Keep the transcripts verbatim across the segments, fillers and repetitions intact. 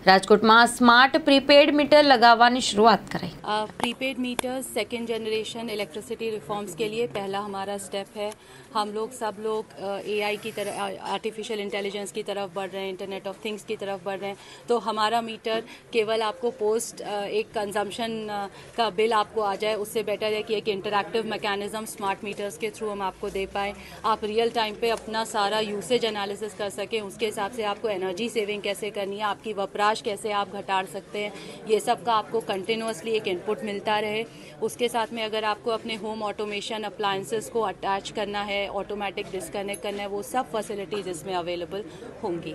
રાજકોટમાં smart prepaid metre लगावવાની शुरुआत कराई। Prepaid meter second generation electricity reforms के लिए पहला हमारा स्टेप है। हम लोग सब लोग एआई की तरफ, आर्टिफिशियल इंटेलिजेंस की तरफ बढ़ रहे हैं, इंटरनेट ऑफ थिंग्स की तरफ बढ़ रहे हैं। तो हमारा मीटर केवल आपको पोस्ट एक कंजम्पशन का बिल आपको आ जाए, उससे बेटर है कि एक इंटरैक्टिव मैकेनिज्म स्मार्ट मीटर्स के थ्रू हम आपको दे पाएँ। आप रियल टाइम पे अपना सारा यूसेज एनालिसिस कर सकें, उसके हिसाब से आपको एनर्जी सेविंग कैसे करनी है, आपकी वपराश कैसे आप घटा सकते हैं, ये सब का आपको कंटिन्यूसली एक इनपुट मिलता रहे। उसके साथ में अगर आपको अपने होम ऑटोमेशन अप्लायंसेस को अटैच करना है, ऑटोमेटिक डिस्कनेक्ट करना है, वो सब फैसिलिटीज इसमें अवेलेबल होंगी।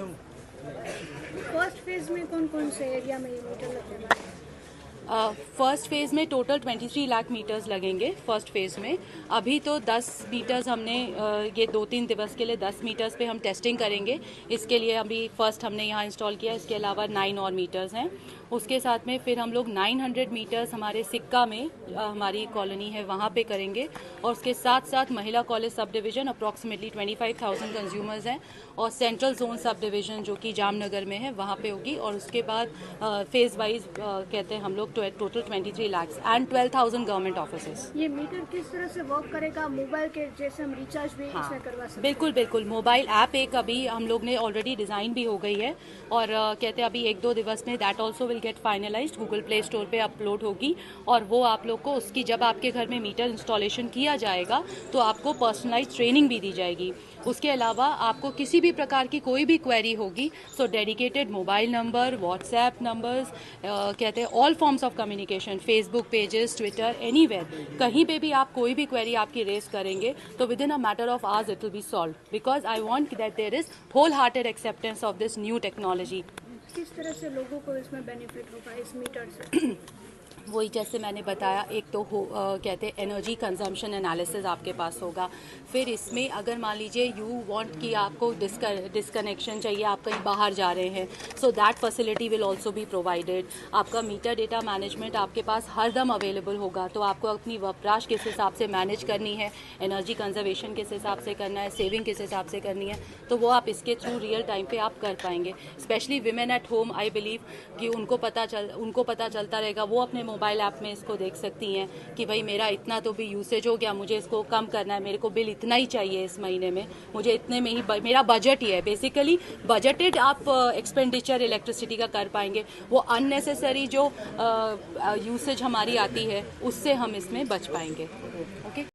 फर्स्ट फेज में कौन कौन से एरिया में ये मीटर लगेगा? फर्स्ट फेज़ में टोटल तेईस लाख मीटर्स लगेंगे। फर्स्ट फेज़ में अभी तो दस मीटर्स हमने uh, ये दो तीन दिवस के लिए दस मीटर्स पे हम टेस्टिंग करेंगे। इसके लिए अभी फर्स्ट हमने यहाँ इंस्टॉल किया, इसके अलावा नाइन और मीटर्स हैं। उसके साथ में फिर हम लोग नौ सौ मीटर्स हमारे सिक्का में uh, हमारी कॉलोनी है वहाँ पे करेंगे। और उसके साथ साथ महिला कॉलेज सब डिवीज़न अप्रॉक्सीमेटली पच्चीस हज़ार कंज्यूमर्स हैं, और सेंट्रल जोन सब डिवीज़न जो कि जामनगर में है वहाँ पे होगी। और उसके बाद फेज़ वाइज कहते हैं हम लोग टोटल तेईस लाख एंड बारह हज़ार गवर्नमेंट ऑफिसेस। ये मीटर किस तरह से वर्क करेगा? मोबाइल के जैसे हम रिचार्ज भी हाँ, इसमें करवा सकते हैं? बिल्कुल बिल्कुल। मोबाइल ऐप एक अभी हम लोग ने ऑलरेडी डिज़ाइन भी हो गई है, और uh, कहते हैं अभी एक दो दिवस में that also will get finalised, Google Play Store पे अपलोड होगी। और वो आप लोग को उसकी जब आपके घर में मीटर इंस्टॉलेशन किया जाएगा तो आपको पर्सनलाइज ट्रेनिंग भी दी जाएगी। उसके अलावा आपको किसी भी प्रकार की कोई भी क्वेरी होगी, so dedicated mobile number, WhatsApp numbers, कहते हैं all forms of communication, Facebook pages, Twitter, anywhere, कहीं पे भी आप कोई भी क्वेरी आपकी रेस करेंगे तो within a matter of hours it will be solve, because I want that there is whole hearted acceptance of this new technology. किस तरह से लोगों को इसमें बेनिफिट होगा इस मीटर से? वही जैसे मैंने बताया, एक तो हो आ, कहते हैं एनर्जी कंजम्पशन एनालिसिस आपके पास होगा। फिर इसमें अगर मान लीजिए यू वांट कि आपको डिस्कनेक्शन चाहिए, आप कहीं बाहर जा रहे हैं, so that facility will also be provided. आपका मीटर डेटा मैनेजमेंट आपके पास हर दम अवेलेबल होगा, तो आपको अपनी वपराश किस हिसाब से मैनेज करनी है, एनर्जी कंजर्वेशन किस हिसाब से करना है, सेविंग किस हिसाब से करनी है, तो वो आप इसके थ्रू रियल टाइम पे आप कर पाएंगे। Specially women at home, I believe कि उनको पता चल उनको पता चलता रहेगा, वो अपने मोबाइल ऐप में इसको देख सकती हैं कि भाई मेरा इतना तो भी यूसेज हो गया, मुझे इसको कम करना है, मेरे को बिल इतना ही चाहिए इस महीने में, मुझे इतने में ही मेरा बजट ही है। बेसिकली बजटेड आप एक्सपेंडिचर इलेक्ट्रिसिटी का कर पाएंगे। वो अननेसेसरी जो यूसेज हमारी आती है उससे हम इसमें बच पाएंगे। ओके।